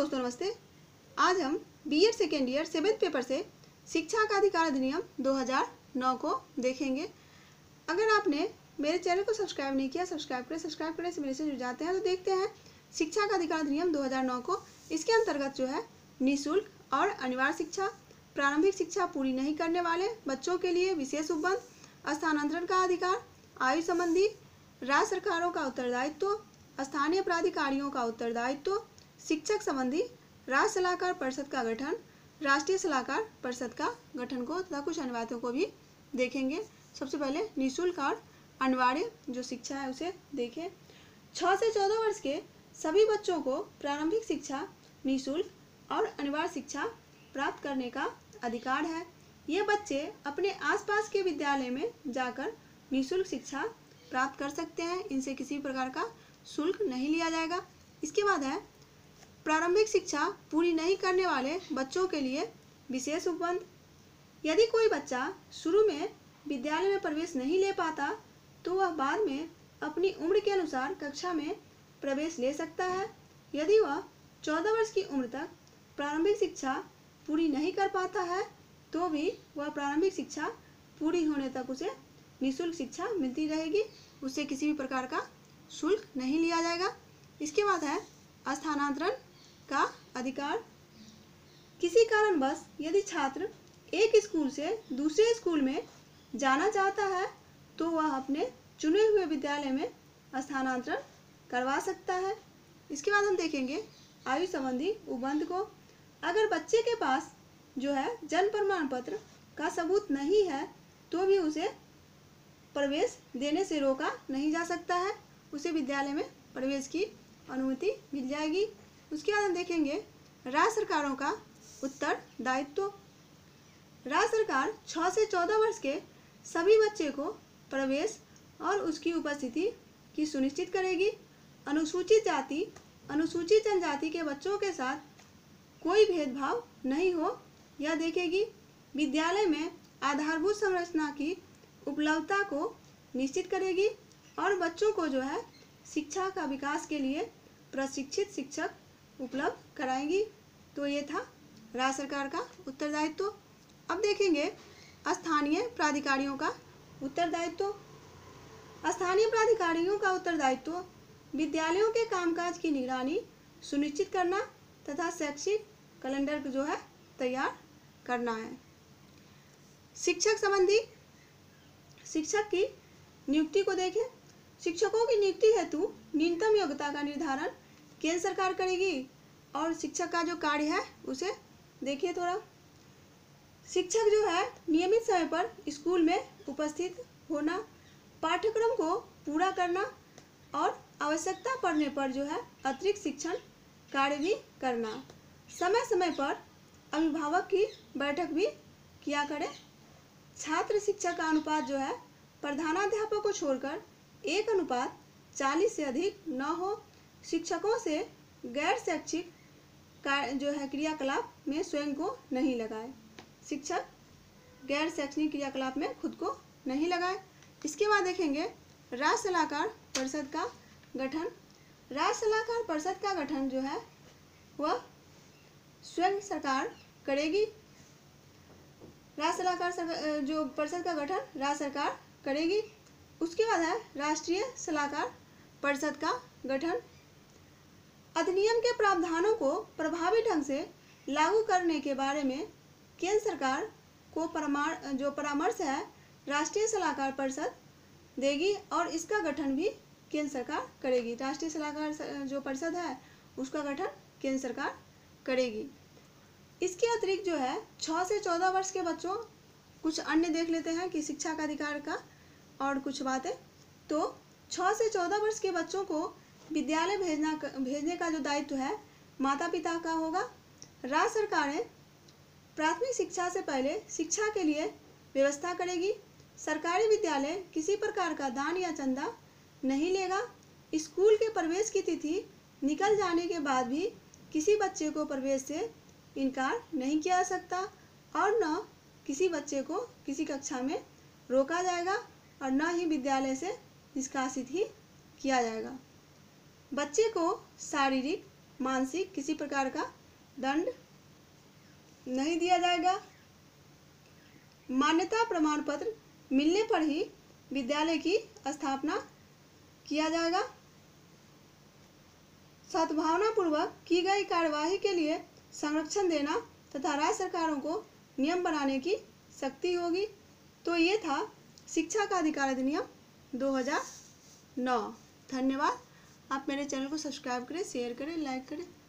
दोस्तों नमस्ते। आज हम BEd second year 7th paper से शिक्षा का अधिकार अधिनियम 2009 को देखेंगे। अगर आपने मेरे चैनल को सब्सक्राइब नहीं किया, सब्सक्राइब करने से मेरे से जुड़ जाते हैं। तो देखते हैं शिक्षा का अधिकार अधिनियम 2009 को। इसके अंतर्गत जो है निःशुल्क और अनिवार्य शिक्षा, प्रारंभिक शिक्षा पूरी नहीं करने वाले बच्चों के लिए विशेष उपबंध, स्थानांतरण का अधिकार, आयु संबंधी राज्य सरकारों का उत्तरदायित्व, स्थानीय प्राधिकारियों का उत्तरदायित्व, शिक्षक संबंधी राज्य सलाहकार परिषद का गठन, राष्ट्रीय सलाहकार परिषद का गठन को तथा कुछ अनिवार्यताओं को भी देखेंगे। सबसे पहले निःशुल्क और अनिवार्य जो शिक्षा है उसे देखें। 6 से 14 वर्ष के सभी बच्चों को प्रारंभिक शिक्षा निःशुल्क और अनिवार्य शिक्षा प्राप्त करने का अधिकार है। ये बच्चे अपने आसपास के विद्यालय में जाकर निःशुल्क शिक्षा प्राप्त कर सकते हैं। इनसे किसी प्रकार का शुल्क नहीं लिया जाएगा। इसके बाद है प्रारंभिक शिक्षा पूरी नहीं करने वाले बच्चों के लिए विशेष उपबंध। यदि कोई बच्चा शुरू में विद्यालय में प्रवेश नहीं ले पाता तो वह बाद में अपनी उम्र के अनुसार कक्षा में प्रवेश ले सकता है। यदि वह 14 वर्ष की उम्र तक प्रारंभिक शिक्षा पूरी नहीं कर पाता है तो भी वह प्रारंभिक शिक्षा पूरी होने तक उसे निःशुल्क शिक्षा मिलती रहेगी। उससे किसी भी प्रकार का शुल्क नहीं लिया जाएगा। इसके बाद है स्थानांतरण का अधिकार। किसी कारणवश यदि छात्र एक स्कूल से दूसरे स्कूल में जाना चाहता है तो वह अपने चुने हुए विद्यालय में स्थानांतरण करवा सकता है। इसके बाद हम देखेंगे आयु संबंधी उपबंध को। अगर बच्चे के पास जो है जन्म प्रमाण पत्र का सबूत नहीं है तो भी उसे प्रवेश देने से रोका नहीं जा सकता है। उसे विद्यालय में प्रवेश की अनुमति मिल जाएगी। उसके बाद हम देखेंगे राज्य सरकारों का उत्तरदायित्व। राज्य सरकार 6 से 14 वर्ष के सभी बच्चे को प्रवेश और उसकी उपस्थिति की सुनिश्चित करेगी। अनुसूचित जाति, अनुसूचित जनजाति के बच्चों के साथ कोई भेदभाव नहीं हो यह देखेगी। विद्यालय में आधारभूत संरचना की उपलब्धता को निश्चित करेगी और बच्चों को जो है शिक्षा का विकास के लिए प्रशिक्षित शिक्षक उपलब्ध कराएंगी। तो ये था राज्य सरकार का उत्तरदायित्व। अब देखेंगे स्थानीय प्राधिकारियों का उत्तरदायित्व। स्थानीय प्राधिकारियों का उत्तरदायित्व विद्यालयों के कामकाज की निगरानी सुनिश्चित करना तथा शैक्षिक कैलेंडर जो है तैयार करना है। शिक्षक संबंधी शिक्षक की नियुक्ति को देखें। शिक्षकों की नियुक्ति हेतु न्यूनतम योग्यता का निर्धारण केंद्र सरकार करेगी और शिक्षक का जो कार्य है उसे देखिए थोड़ा। शिक्षक जो है नियमित समय पर स्कूल में उपस्थित होना, पाठ्यक्रम को पूरा करना और आवश्यकता पड़ने पर जो है अतिरिक्त शिक्षण कार्य भी करना। समय समय पर अभिभावक की बैठक भी किया करें। छात्र शिक्षक का अनुपात जो है प्रधानाध्यापक को छोड़कर 1:40 से अधिक न हो। शिक्षकों से गैर शैक्षिक जो है क्रियाकलाप में स्वयं को नहीं लगाए। शिक्षक गैर शैक्षणिक क्रियाकलाप में खुद को नहीं लगाए। इसके बाद देखेंगे राज्य सलाहकार परिषद का गठन। राज्य सलाहकार परिषद का गठन जो है वह स्वयं सरकार करेगी। राज्य सलाहकार जो परिषद का गठन राज्य सरकार करेगी। उसके बाद है राष्ट्रीय सलाहकार परिषद का गठन। अधिनियम के प्रावधानों को प्रभावी ढंग से लागू करने के बारे में केंद्र सरकार को परामर्श है राष्ट्रीय सलाहकार परिषद देगी और इसका गठन भी केंद्र सरकार करेगी। राष्ट्रीय सलाहकार जो परिषद है उसका गठन केंद्र सरकार करेगी। इसके अतिरिक्त जो है 6 से 14 वर्ष के बच्चों, कुछ अन्य देख लेते हैं कि शिक्षा का अधिकार का और कुछ बातें। तो 6 से 14 वर्ष के बच्चों को विद्यालय भेजने का जो दायित्व है माता पिता का होगा। राज्य सरकारें प्राथमिक शिक्षा से पहले शिक्षा के लिए व्यवस्था करेगी। सरकारी विद्यालय किसी प्रकार का दान या चंदा नहीं लेगा। स्कूल के प्रवेश की तिथि निकल जाने के बाद भी किसी बच्चे को प्रवेश से इनकार नहीं किया जा सकता और न किसी बच्चे को किसी कक्षा में रोका जाएगा और न ही विद्यालय से निष्कासित ही किया जाएगा। बच्चे को शारीरिक, मानसिक किसी प्रकार का दंड नहीं दिया जाएगा। मान्यता प्रमाण पत्र मिलने पर ही विद्यालय की स्थापना किया जाएगा। सद्भावनापूर्वक की गई कार्यवाही के लिए संरक्षण देना तथा राज्य सरकारों को नियम बनाने की शक्ति होगी। तो ये था शिक्षा का अधिकार अधिनियम 2009। धन्यवाद। आप मेरे चैनल को सब्सक्राइब करें, शेयर करें, लाइक करें।